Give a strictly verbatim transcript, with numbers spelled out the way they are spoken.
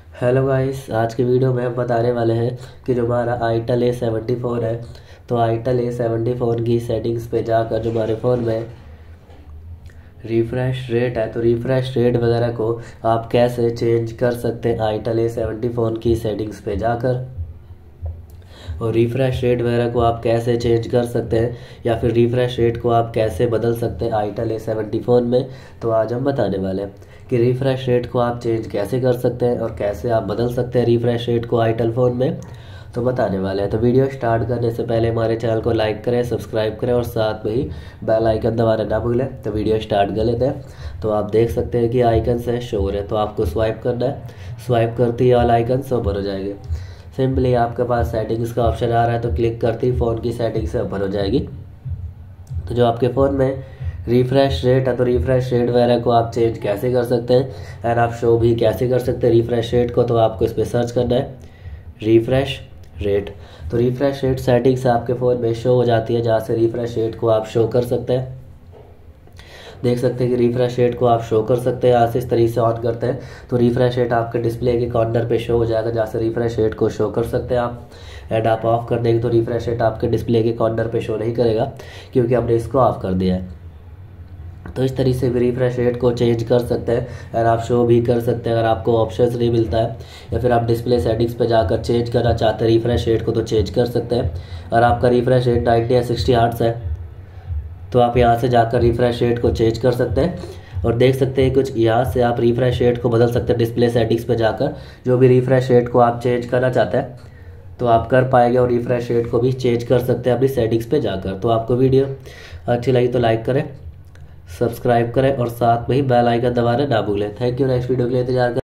Hello guys, आज के video में हम बताने वाले हैं कि जो हमारा आईटेल ए सेवेंटी फोन है, तो आईटेल ए सेवेंटी फोन की सेटिंग्स पे जाकर जो हमारे फ़ोन में रिफ़्रेश रेट है, तो रिफ़्रेश रेट वगैरह को आप कैसे चेंज कर सकते हैं आईटेल ए सेवेंटी फोन की सेटिंग्स पे जाकर। और रिफ़्रेश रेट वगैरह को आप कैसे चेंज कर सकते हैं या फिर रिफ़्रेश रेट को आप कैसे बदल सकते हैं आईटेल ए सेवेंटी फोन में, तो आज हम बताने वाले हैं कि रिफ़्रेश रेट को आप चेंज कैसे कर सकते हैं और कैसे आप बदल सकते हैं रिफ़्रेश रेट को आईटेल फ़ोन में, तो बताने वाले हैं। तो वीडियो स्टार्ट करने से पहले हमारे चैनल को लाइक करें, सब्सक्राइब करें और साथ में ही बेल आइकन दबाना ना भूलें। तो वीडियो स्टार्ट कर लेते हैं। तो आप देख सकते हैं कि आइकन से शो हो रहे हैं, तो आपको स्वाइप करना है। स्वाइप करते ही ऑल आइकन ओपन हो जाएंगे। सिंपली आपके पास सेटिंग्स का ऑप्शन आ रहा है, तो क्लिक करते ही फ़ोन की सेटिंग्स ओपन हो जाएगी। तो जो आपके फ़ोन में रिफ़्रेश रेट है, तो रिफ़्रेश रेट वगैरह को आप चेंज कैसे कर सकते हैं एंड आप शो भी कैसे कर सकते हैं रिफ़्रेश रेट को, तो आपको इस पर सर्च करना है रिफ़्रेश रेट। तो रिफ़्रेश रेट सेटिंग्स आपके फ़ोन में शो हो जाती है, जहाँ से रिफ़्रेश रेट को आप शो कर सकते हैं। देख सकते हैं कि रिफ़्रेश रेट को आप शो कर सकते हैं। यहाँ से इस तरीके से ऑन करते हैं तो रिफ़्रेश रेट आपके डिस्प्ले के कॉर्नर पे शो हो जाएगा, जहाँ से रिफ़्रेश रेट को शो कर सकते हैं आप। एंड आप ऑफ कर देंगे तो रिफ़्रेश रेट आपके डिस्प्ले के कॉर्नर पे शो नहीं करेगा, क्योंकि हमने इसको ऑफ कर दिया है। तो इस तरीके से भी रिफ़्रेश रेट को चेंज कर सकते हैं और आप शो भी कर सकते हैं। अगर आपको ऑप्शंस नहीं मिलता है या फिर आप डिस्प्ले सेटिंग्स पे जाकर चेंज करना चाहते हैं रिफ़्रेश रेट को, तो चेंज कर सकते हैं। और आपका रिफ़्रेश रेट नाइन्टी या सिक्सटी हर्ट्ज़ है, तो आप यहाँ से जाकर रिफ़्रेश रेट को चेंज कर सकते हैं। और देख सकते हैं कुछ यहाँ से आप रिफ़्रेश रेट को बदल सकते हैं डिस्प्ले सेटिंग्स पे जाकर। जो भी रिफ़्रेश रेट को आप चेंज करना चाहते हैं तो आप कर पाएंगे, और रिफ़्रेश रेट को भी चेंज कर सकते हैं अपनी सेटिंग्स पे जाकर। तो आपको वीडियो अच्छी लगी तो लाइक करें, सब्सक्राइब करें और साथ में ही बेल आइकन दबाना ना भूलें। Thank you. नेक्स्ट वीडियो के लिए इंतजार करें।